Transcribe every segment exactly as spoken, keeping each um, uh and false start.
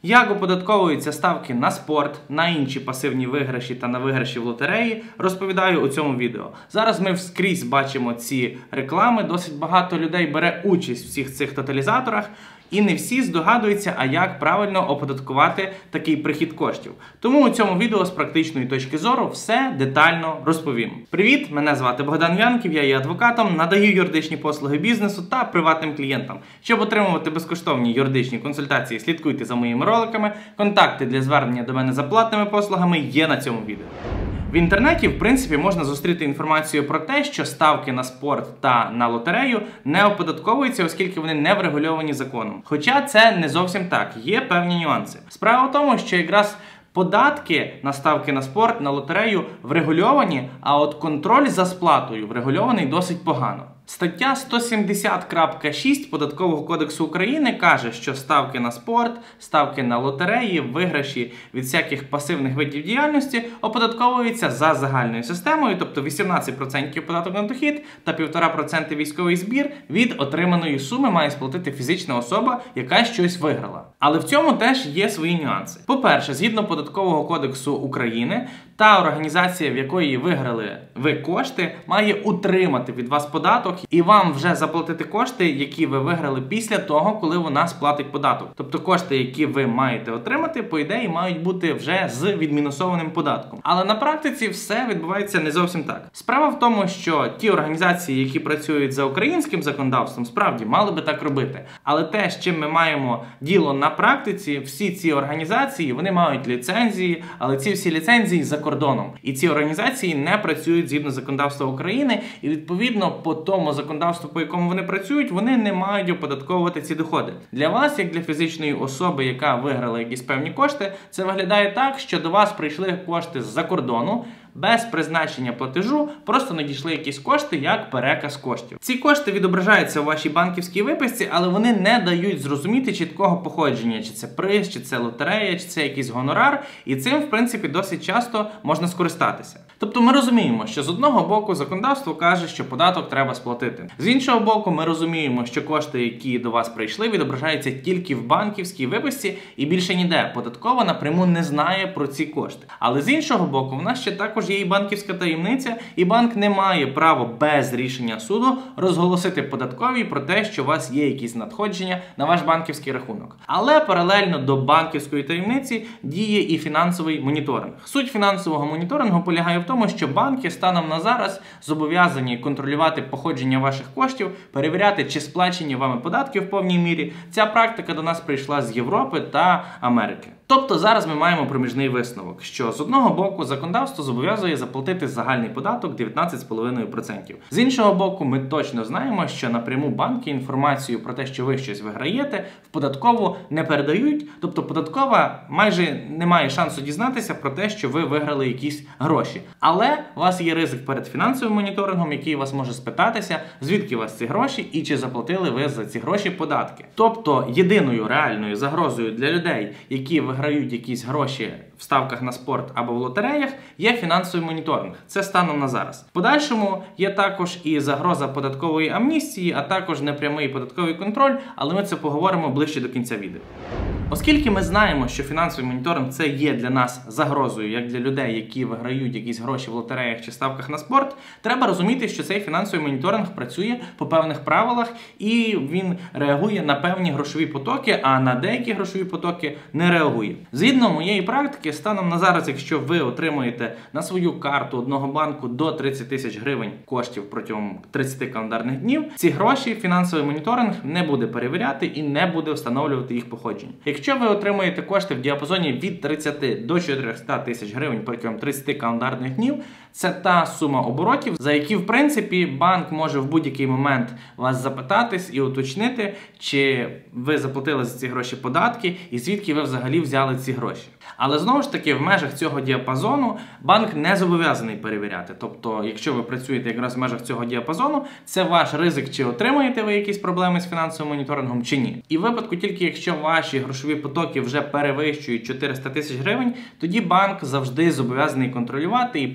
Як оподатковуються ставки на спорт, на інші пасивні виграші та на виграші в лотереї, розповідаю у цьому відео. Зараз ми вскрізь бачимо ці реклами, досить багато людей бере участь в всіх цих тоталізаторах, і не всі здогадуються, а як правильно оподаткувати такий прихід коштів. Тому у цьому відео з практичної точки зору все детально розповім. Привіт, мене звати Богдан В'янків, я є адвокатом, надаю юридичні послуги бізнесу та приватним клієнтам. Щоб отримувати безкоштовні юридичні консультації, слідкуйте за моїми роликами. Контакти для звернення до мене за платними послугами є на цьому відео. В інтернеті, в принципі, можна зустріти інформацію про те, що ставки на спорт та на лотерею не оподатковуються, оскільки вони не врегульовані законом. Хоча це не зовсім так, є певні нюанси. Справа в тому, що якраз податки на ставки на спорт, на лотерею врегульовані, а от контроль за сплатою врегульований досить погано. Стаття сто сімдесят крапка шість Податкового кодексу України каже, що ставки на спорт, ставки на лотереї, виграші від всяких пасивних видів діяльності оподатковуються за загальною системою, тобто вісімнадцять відсотків податок на дохід та півтора відсотка військовий збір від отриманої суми має сплатити фізична особа, яка щось виграла. Але в цьому теж є свої нюанси. По-перше, згідно Податкового кодексу України, та організація, в якої виграли ви кошти, має утримати від вас податок і вам вже заплатити кошти, які ви виграли після того, коли вона сплатить податок. Тобто кошти, які ви маєте отримати, по ідеї, мають бути вже з відмінусованим податком. Але на практиці все відбувається не зовсім так. Справа в тому, що ті організації, які працюють за українським законодавством, справді мали би так робити. Але те, з чим ми маємо діло на практиці, всі ці організації, вони мають ліцензії, але ці всі ліцензії за кордоном. І ці організації не працюють згідно законодавства України, і відповідно по тому законодавству, по якому вони працюють, вони не мають оподатковувати ці доходи. Для вас, як для фізичної особи, яка виграла якісь певні кошти, це виглядає так, що до вас прийшли кошти з-за кордону, без призначення платежу, просто надійшли якісь кошти як переказ коштів. Ці кошти відображаються у вашій банківській виписці, але вони не дають зрозуміти чіткого походження, чи це приз, чи це лотерея, чи це якийсь гонорар, і цим, в принципі, досить часто можна скористатися. Тобто ми розуміємо, що з одного боку законодавство каже, що податок треба сплатити. З іншого боку, ми розуміємо, що кошти, які до вас прийшли, відображаються тільки в банківській виписці і більше ніде. Податкова напряму не знає про ці кошти. Але з іншого боку, в нас ще також є і банківська таємниця, і банк не має права без рішення суду розголосити податковій про те, що у вас є якісь надходження на ваш банківський рахунок. Але паралельно до банківської таємниці діє і фінансовий моніторинг. Суть фінансового моніторингу полягає в тому, що банки станом на зараз зобов'язані контролювати походження ваших коштів, перевіряти, чи сплачені вами податки в повній мірі. Ця практика до нас прийшла з Європи та Америки. Тобто зараз ми маємо проміжний висновок, що з одного боку законодавство зобов'язує заплатити загальний податок дев'ятнадцять цілих п'ять десятих відсотка. З іншого боку, ми точно знаємо, що напряму банки інформацію про те, що ви щось виграєте, в податкову не передають, тобто податкова майже не має шансу дізнатися про те, що ви виграли якісь гроші. Але у вас є ризик перед фінансовим моніторингом, який вас може спитатися, звідки у вас ці гроші і чи заплатили ви за ці гроші податки. Тобто єдиною реальною загрозою для людей, які виграють якісь гроші в ставках на спорт або в лотереях, є фінансовий моніторинг. Це станом на зараз. В подальшому є також і загроза податкової амністії, а також непрямий податковий контроль, але ми це поговоримо ближче до кінця відео. Оскільки ми знаємо, що фінансовий моніторинг це є для нас загрозою, як для людей, які виграють якісь гроші в лотереях чи ставках на спорт, треба розуміти, що цей фінансовий моніторинг працює по певних правилах і він реагує на певні грошові потоки, а на деякі грошові потоки не реагує. Згідно моєї практики, станом на зараз, якщо ви отримуєте на свою карту одного банку до тридцять тисяч гривень коштів протягом тридцяти календарних днів, ці гроші фінансовий моніторинг не буде перевіряти і не буде встановлювати їх походження. Якщо ви отримуєте кошти в діапазоні від тридцяти до чотирьохсот тисяч гривень протягом тридцяти календарних днів, це та сума оборотів, за які, в принципі, банк може в будь-який момент вас запитатись і уточнити, чи ви заплатили за ці гроші податки і звідки ви взагалі взяли ці гроші. Але знову ж таки, в межах цього діапазону банк не зобов'язаний перевіряти. Тобто, якщо ви працюєте якраз в межах цього діапазону, це ваш ризик, чи отримаєте ви якісь проблеми з фінансовим моніторингом, чи ні. І в випадку тільки, якщо ваші грошові потоки вже перевищують чотириста тисяч гривень, тоді банк завжди зобов'язаний контролювати і питатись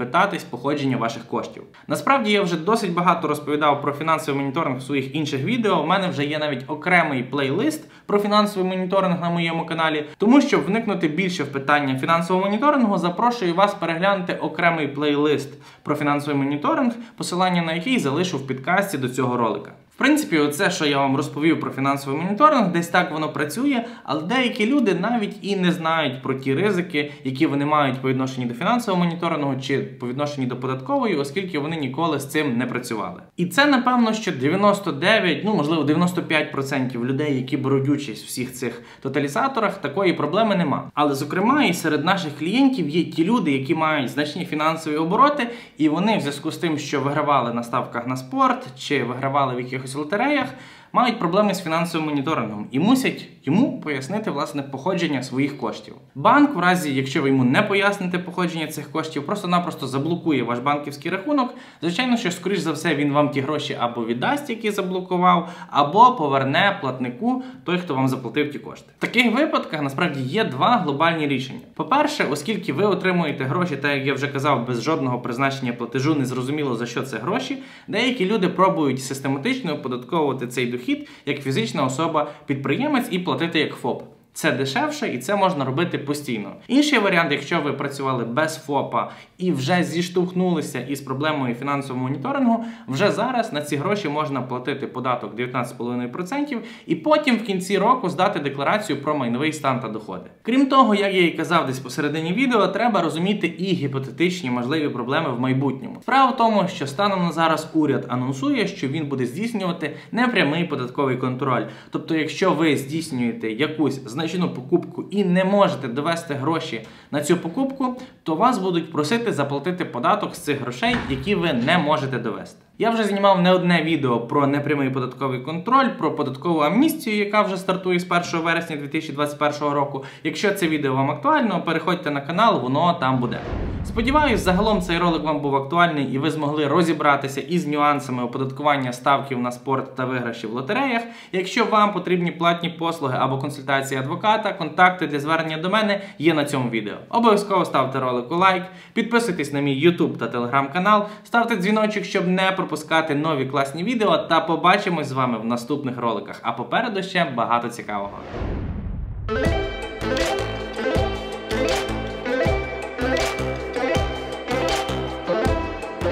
походження ваших коштів. Насправді я вже досить багато розповідав про фінансовий моніторинг в своїх інших відео. У мене вже є навіть окремий плейлист про фінансовий моніторинг на моєму каналі. Тому, щоб вникнути більше в питання фінансового моніторингу, запрошую вас переглянути окремий плейлист про фінансовий моніторинг, посилання на який залишу в підкасті до цього ролика. В принципі, оце, що я вам розповів про фінансовий моніторинг, десь так воно працює, але деякі люди навіть і не знають про ті ризики, які вони мають по відношенню до фінансового моніторингу чи по відношенню до податкової, оскільки вони ніколи з цим не працювали. І це, напевно, що дев'яносто дев'ять, ну, можливо, дев'яносто п'ять відсотків людей, які беруть участь в всіх цих тоталізаторах, такої проблеми нема. Але, зокрема, і серед наших клієнтів є ті люди, які мають значні фінансові обороти, і вони в зв'язку з тим, що вигравали на ставках на спорт, чи вигравали в якихось лотереях, мають проблеми з фінансовим моніторингом і мусять йому пояснити, власне, походження своїх коштів. Банк, в разі, якщо ви йому не поясните походження цих коштів, просто-напросто заблокує ваш банківський рахунок. Звичайно, що, скоріш за все, він вам ті гроші або віддасть, які заблокував, або поверне платнику той, хто вам заплатив ті кошти. В таких випадках, насправді, є два глобальні рішення. По-перше, оскільки ви отримуєте гроші, так як я вже казав, без жодного призначення платежу, незрозуміло, за що це гроші, деякі люди пробують систематично оподатковувати цей дохід як фізична особа-підприємець і платити як ФОП. Це дешевше і це можна робити постійно. Інший варіант, якщо ви працювали без ФОПа і вже зіштовхнулися із проблемою фінансового моніторингу, вже зараз на ці гроші можна платити податок дев'ятнадцять цілих п'ять десятих відсотка і потім в кінці року здати декларацію про майновий стан та доходи. Крім того, як я і казав десь посередині відео, треба розуміти і гіпотетичні можливі проблеми в майбутньому. Справа в тому, що станом на зараз уряд анонсує, що він буде здійснювати непрямий податковий контроль. Тобто, якщо ви здійснюєте якусь значну покупку і не можете довести гроші на цю покупку, то вас будуть просити заплатити податок з цих грошей, які ви не можете довести. Я вже знімав не одне відео про непрямий податковий контроль, про податкову амністію, яка вже стартує з першого вересня дві тисячі двадцять першого року. Якщо це відео вам актуально, переходьте на канал, воно там буде. Сподіваюсь, загалом цей ролик вам був актуальний і ви змогли розібратися із нюансами оподаткування ставків на спорт та виграші в лотереях. Якщо вам потрібні платні послуги або консультації адвоката, контакти для звернення до мене є на цьому відео. Обов'язково ставте ролику лайк, підписуйтесь на мій YouTube та Telegram канал, ставте дзвіночок, щоб не пропускати нові класні відео, та побачимось з вами в наступних роликах. А попереду ще багато цікавого.